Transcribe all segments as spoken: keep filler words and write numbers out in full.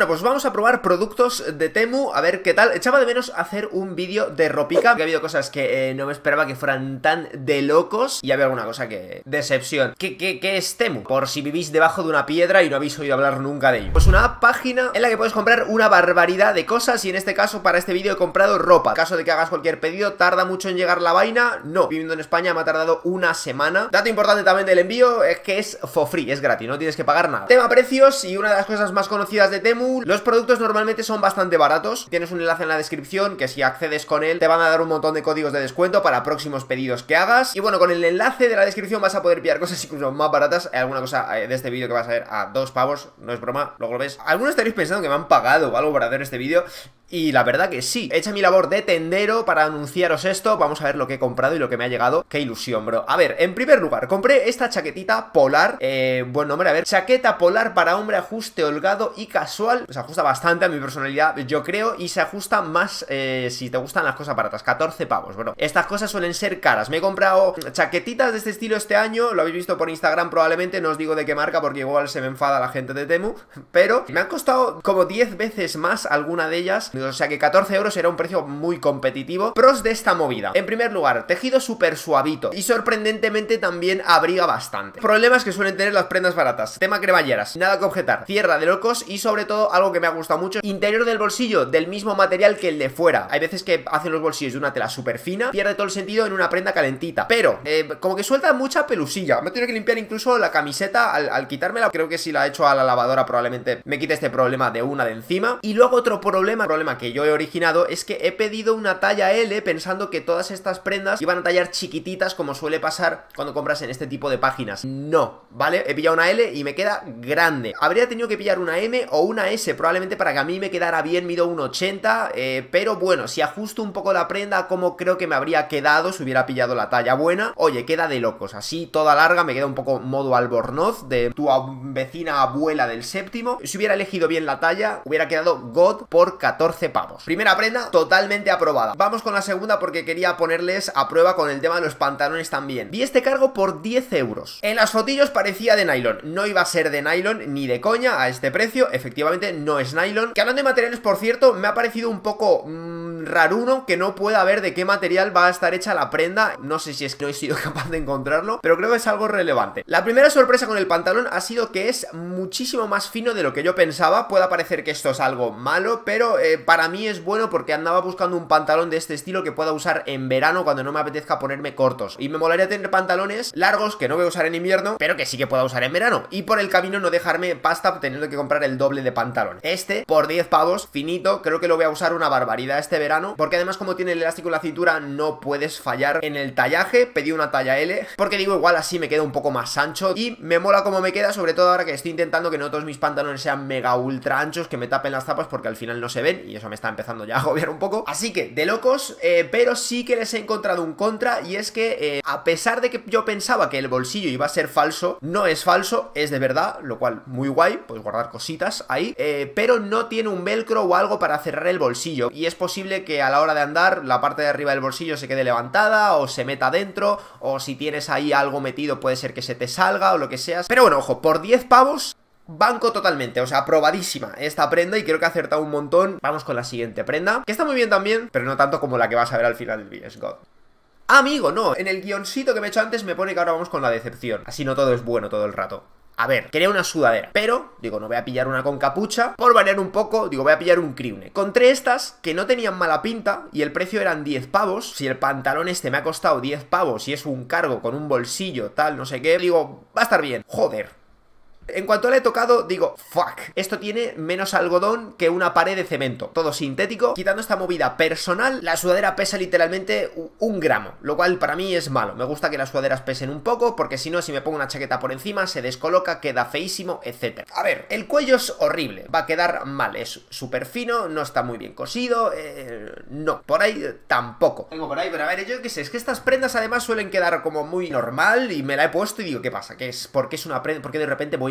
pues vamos a probar productos de Temu, a ver qué tal. Echaba de menos hacer un vídeo de ropica, que ha habido cosas que eh, no me esperaba que fueran tan de locos. Y había alguna cosa que... decepción. ¿Qué, qué, qué es Temu? Por si vivís debajo de una piedra y no habéis oído hablar nunca de ello. Pues una página en la que puedes comprar una barbaridad de cosas. Y en este caso, para este vídeo he comprado ropa. En caso de que hagas cualquier pedido, ¿tarda mucho en llegar la vaina? No. Viviendo en España me ha tardado una semana. Dato importante también del envío es que es for free, es gratis, no tienes que pagar nada. Tema precios, y una de las cosas más conocidas de Temu, los productos normalmente son bastante baratos. Tienes un enlace en la descripción que si accedes con él te van a dar un montón de códigos de descuento para próximos pedidos que hagas. Y bueno, con el enlace de la descripción vas a poder pillar cosas incluso más baratas. Hay alguna cosa de este vídeo que vas a ver a dos pavos, no es broma, luego lo ves. Algunos estaréis pensando que me han pagado o algo para hacer este vídeo, y la verdad que sí. He hecho mi labor de tendero para anunciaros esto. Vamos a ver lo que he comprado y lo que me ha llegado. Qué ilusión, bro. A ver, en primer lugar, compré esta chaquetita polar. Eh, buen nombre, a ver. Chaqueta polar para hombre, ajuste holgado y casual. Se ajusta bastante a mi personalidad, yo creo. Y se ajusta más eh, si te gustan las cosas baratas. catorce pavos, bro. Estas cosas suelen ser caras. Me he comprado chaquetitas de este estilo este año. Lo habéis visto por Instagram probablemente. No os digo de qué marca porque igual se me enfada la gente de Temu. Pero me han costado como diez veces más alguna de ellas. O sea que catorce euros era un precio muy competitivo. Pros de esta movida: en primer lugar, tejido súper suavito y sorprendentemente también abriga bastante. Problemas que suelen tener las prendas baratas: tema cremalleras, nada que objetar, cierra de locos. Y sobre todo, algo que me ha gustado mucho: interior del bolsillo del mismo material que el de fuera. Hay veces que hacen los bolsillos de una tela súper fina, pierde todo el sentido en una prenda calentita, pero eh, como que suelta mucha pelusilla. Me he tenido que limpiar incluso la camiseta al, al quitármela. Creo que si la he hecho a la lavadora probablemente me quite este problema de una de encima. Y luego otro problema, problema que yo he originado, es que he pedido una talla L pensando que todas estas prendas iban a tallar chiquititas, como suele pasar cuando compras en este tipo de páginas. No, ¿vale? He pillado una L y me queda grande. Habría tenido que pillar una M o una S probablemente para que a mí me quedara bien. Mido uno ochenta, eh, pero bueno, si ajusto un poco la prenda como creo que me habría quedado si hubiera pillado la talla buena, oye, queda de locos. Así toda larga, me queda un poco modo Albornoz de tu vecina abuela del séptimo. Si hubiera elegido bien la talla, hubiera quedado God por catorce pavos. Primera prenda totalmente aprobada. Vamos con la segunda porque quería ponerles a prueba con el tema de los pantalones también. Vi este cargo por diez euros. En las fotillos parecía de nylon. No iba a ser de nylon ni de coña a este precio. Efectivamente no es nylon. Que hablando de materiales, por cierto, me ha parecido un poco mmm, raruno que no pueda ver de qué material va a estar hecha la prenda. No sé si es que no he sido capaz de encontrarlo, pero creo que es algo relevante. La primera sorpresa con el pantalón ha sido que es muchísimo más fino de lo que yo pensaba. Puede parecer que esto es algo malo, pero eh, para mí es bueno porque andaba buscando un pantalón de este estilo que pueda usar en verano cuando no me apetezca ponerme cortos. Y me molaría tener pantalones largos que no voy a usar en invierno, pero que sí que pueda usar en verano. Y por el camino no dejarme pasta teniendo que comprar el doble de pantalón. Este, por diez pavos, finito, creo que lo voy a usar una barbaridad este verano. Porque además, como tiene el elástico en la cintura, no puedes fallar en el tallaje. Pedí una talla L, porque digo, igual así me queda un poco más ancho. Y me mola como me queda, sobre todo ahora que estoy intentando que no todos mis pantalones sean mega ultra anchos, que me tapen las tapas porque al final no se ven. Y eso me está empezando ya a agobiar un poco. Así que, de locos, eh, pero sí que les he encontrado un contra. Y es que, eh, a pesar de que yo pensaba que el bolsillo iba a ser falso, no es falso, es de verdad. Lo cual, muy guay, puedes guardar cositas ahí, eh, pero no tiene un velcro o algo para cerrar el bolsillo. Y es posible que a la hora de andar la parte de arriba del bolsillo se quede levantada o se meta dentro, o si tienes ahí algo metido puede ser que se te salga o lo que sea. Pero bueno, ojo, por diez pavos banco totalmente, o sea, aprobadísima esta prenda y creo que ha acertado un montón. Vamos con la siguiente prenda, que está muy bien también, pero no tanto como la que vas a ver al final del vídeo. Es God. Ah, amigo, no, en el guioncito que me he hecho antes me pone que ahora vamos con la decepción. Así no todo es bueno todo el rato. A ver, quería una sudadera, pero, digo, no voy a pillar una con capucha. Por variar un poco, digo, voy a pillar un crewneck. Encontré estas que no tenían mala pinta y el precio eran diez pavos. Si el pantalón este me ha costado diez pavos y es un cargo con un bolsillo, tal, no sé qué, digo, va a estar bien. Joder. En cuanto le he tocado, digo, fuck, esto tiene menos algodón que una pared de cemento. Todo sintético. Quitando esta movida personal, la sudadera pesa literalmente un gramo, lo cual para mí es malo. Me gusta que las sudaderas pesen un poco, porque si no, si me pongo una chaqueta por encima, se descoloca, queda feísimo, etcétera. A ver, el cuello es horrible, va a quedar mal, es súper fino, no está muy bien cosido, eh, no, por ahí eh, tampoco. Tengo por ahí, pero a ver, yo qué sé, es que estas prendas además suelen quedar como muy normal y me la he puesto y digo, ¿qué pasa? ¿Qué es? ¿Por qué es una prenda? ¿Por qué de repente voy a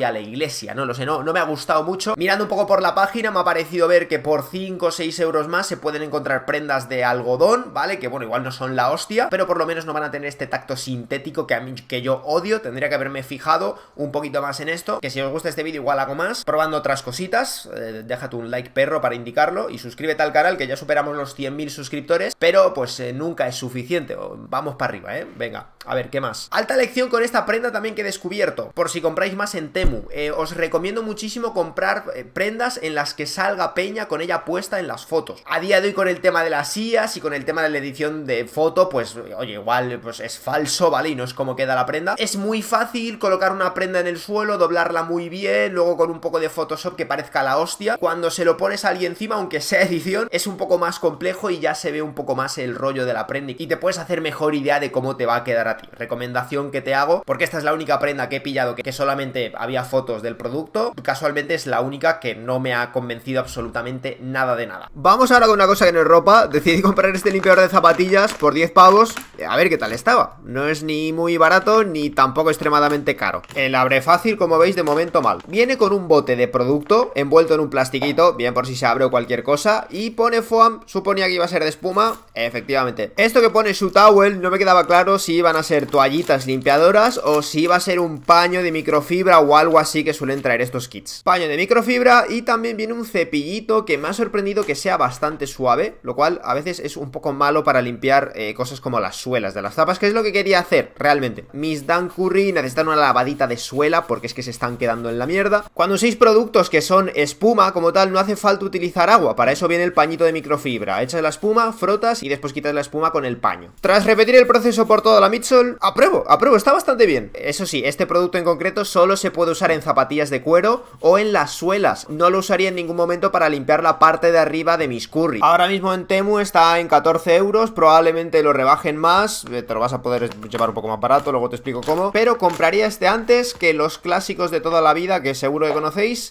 a la iglesia, no lo sé, no, no me ha gustado mucho. Mirando un poco por la página me ha parecido ver que por cinco o seis euros más se pueden encontrar prendas de algodón, ¿vale? Que bueno, igual no son la hostia, pero por lo menos no van a tener este tacto sintético que a mí, que yo odio. Tendría que haberme fijado un poquito más en esto, que si os gusta este vídeo igual hago más, probando otras cositas. eh, déjate un like, perro, para indicarlo, y suscríbete al canal, que ya superamos los cien mil suscriptores, pero pues eh, nunca es suficiente. Vamos para arriba, ¿eh? Venga, a ver, ¿qué más? Alta lección con esta prenda también que he descubierto, por si compráis más en Temu. eh, os recomiendo muchísimo comprar eh, prendas en las que salga peña con ella puesta en las fotos. A día de hoy, con el tema de las I As y con el tema de la edición de foto, pues oye, igual pues es falso, ¿vale? Y no es como queda la prenda. Es muy fácil colocar una prenda en el suelo, doblarla muy bien, luego con un poco de Photoshop que parezca la hostia. Cuando se lo pones a alguien encima, aunque sea edición, es un poco más complejo y ya se ve un poco más el rollo de la prenda y te puedes hacer mejor idea de cómo te va a quedar a ti. Recomendación que te hago, porque esta es la única prenda que he pillado que, que solamente había fotos del producto. Casualmente es la única que no me ha convencido absolutamente nada de nada. Vamos ahora con una cosa que no es ropa. Decidí comprar este limpiador de zapatillas por diez pavos. A ver qué tal estaba. No es ni muy barato ni tampoco extremadamente caro. El abre fácil, como veis, de momento mal. Viene con un bote de producto envuelto en un plastiquito, bien por si se abre o cualquier cosa, y pone foam. Suponía que iba a ser de espuma. Efectivamente. Esto que pone Shoe Towel, no me quedaba claro si iban a ser toallitas limpiadoras o si iba a ser un paño de microfibra o algo así que suelen traer estos kits. Paño de microfibra, y también viene un cepillito que me ha sorprendido que sea bastante suave, lo cual a veces es un poco malo para limpiar eh, cosas como las suelas de las zapas, que es lo que quería hacer realmente. Mis Dan Curry necesitan una lavadita de suela porque es que se están quedando en la mierda. Cuando uséis productos que son espuma como tal, no hace falta utilizar agua, para eso viene el pañito de microfibra. Echas la espuma, frotas y después quitas la espuma con el paño. Tras repetir el proceso por toda la midsole, apruebo, apruebo, está bastante bien. Eso sí, este producto en concreto solo se puede usar en zapatillas de cuero o en las suelas. No lo usaría en ningún momento para limpiar la parte de arriba de mis curry. Ahora mismo en Temu está en catorce euros, probablemente lo rebajen más, te lo vas a poder llevar un poco más barato, luego te explico cómo, pero compraría este antes que los clásicos de toda la vida que seguro que conocéis.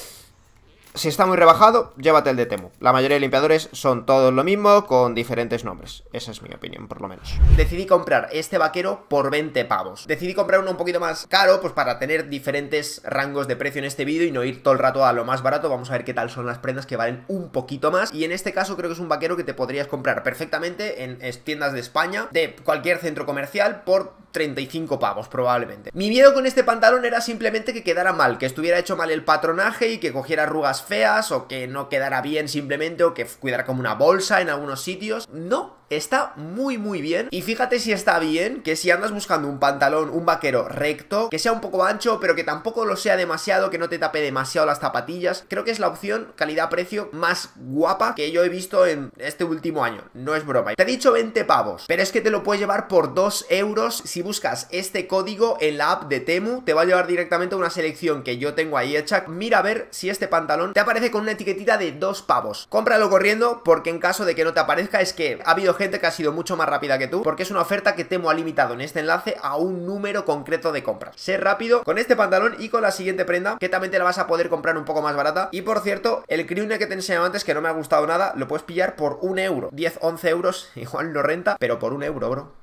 Si está muy rebajado, llévate el de Temu. La mayoría de limpiadores son todos lo mismo, con diferentes nombres. Esa es mi opinión, por lo menos. Decidí comprar este vaquero por veinte pavos. Decidí comprar uno un poquito más caro, pues para tener diferentes rangos de precio en este vídeo y no ir todo el rato a lo más barato. Vamos a ver qué tal son las prendas que valen un poquito más. Y en este caso creo que es un vaquero que te podrías comprar perfectamente en tiendas de España, de cualquier centro comercial, por treinta y cinco pavos probablemente. Mi miedo con este pantalón era simplemente que quedara mal, que estuviera hecho mal el patronaje y que cogiera arrugas feas, o que no quedara bien simplemente, o que cuidara como una bolsa en algunos sitios. No, está muy muy bien. Y fíjate si está bien, que si andas buscando un pantalón, un vaquero recto, que sea un poco ancho pero que tampoco lo sea demasiado, que no te tape demasiado las zapatillas, creo que es la opción calidad-precio más guapa que yo he visto en este último año. No es broma. Te he dicho veinte pavos, pero es que te lo puedes llevar por dos euros. Si buscas este código en la app de Temu, te va a llevar directamente a una selección que yo tengo ahí hecha. Mira a ver si este pantalón te aparece con una etiquetita de dos pavos. Cómpralo corriendo, porque en caso de que no te aparezca es que ha habido gente que ha sido mucho más rápida que tú, porque es una oferta que Temu ha limitado en este enlace a un número concreto de compras. Sé rápido con este pantalón y con la siguiente prenda, que también te la vas a poder comprar un poco más barata. Y por cierto, el crewneck que te enseñaba antes, que no me ha gustado nada, lo puedes pillar por un euro. diez, once euros, igual no renta, pero por un euro, bro.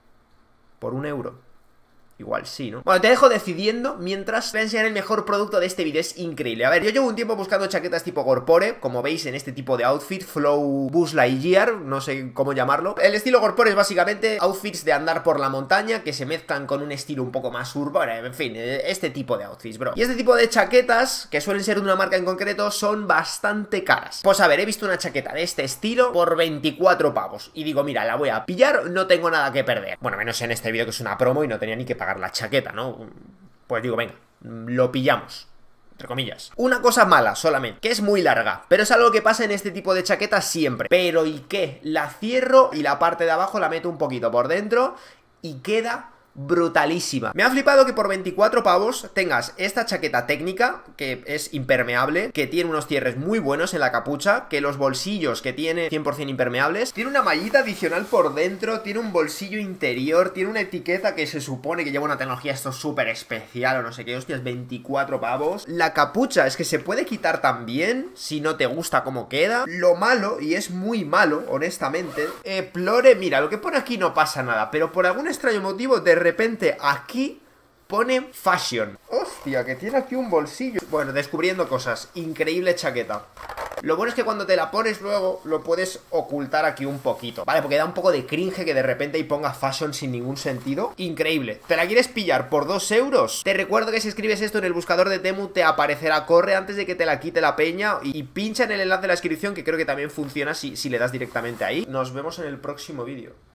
Por un euro. Igual sí, ¿no? Bueno, te dejo decidiendo mientras voy a enseñar el mejor producto de este vídeo. Es increíble. A ver, yo llevo un tiempo buscando chaquetas tipo Gorpore, como veis en este tipo de outfit, Flow Buzz Lightyear, no sé cómo llamarlo. El estilo Gorpore es básicamente outfits de andar por la montaña que se mezclan con un estilo un poco más urbano, en fin, este tipo de outfits, bro. Y este tipo de chaquetas, que suelen ser de una marca en concreto, son bastante caras. Pues a ver, he visto una chaqueta de este estilo por veinticuatro pavos y digo, mira, la voy a pillar, no tengo nada que perder. Bueno, menos en este vídeo que es una promo y no tenía ni que pagar la chaqueta, ¿no? Pues digo, venga, lo pillamos, entre comillas. Una cosa mala solamente, que es muy larga, pero es algo que pasa en este tipo de chaquetas siempre. Pero ¿y qué? La cierro y la parte de abajo la meto un poquito por dentro y queda brutalísima. Me ha flipado que por veinticuatro pavos tengas esta chaqueta técnica, que es impermeable, que tiene unos cierres muy buenos en la capucha, que los bolsillos que tiene cien por cien impermeables, tiene una mallita adicional por dentro, tiene un bolsillo interior, tiene una etiqueta que se supone que lleva una tecnología esto súper especial o no sé qué, hostias, veinticuatro pavos. La capucha es que se puede quitar también si no te gusta cómo queda. Lo malo, y es muy malo, honestamente, eh, Plore, mira, lo que pone aquí no pasa nada, pero por algún extraño motivo de repente aquí pone fashion. Hostia, que tiene aquí un bolsillo. Bueno, descubriendo cosas. Increíble chaqueta. Lo bueno es que cuando te la pones luego lo puedes ocultar aquí un poquito, ¿vale? Porque da un poco de cringe que de repente ahí ponga fashion sin ningún sentido. Increíble. ¿Te la quieres pillar por dos euros? Te recuerdo que si escribes esto en el buscador de Temu te aparecerá. Corre antes de que te la quite la peña y pincha en el enlace de la descripción, que creo que también funciona si, si le das directamente ahí. Nos vemos en el próximo vídeo.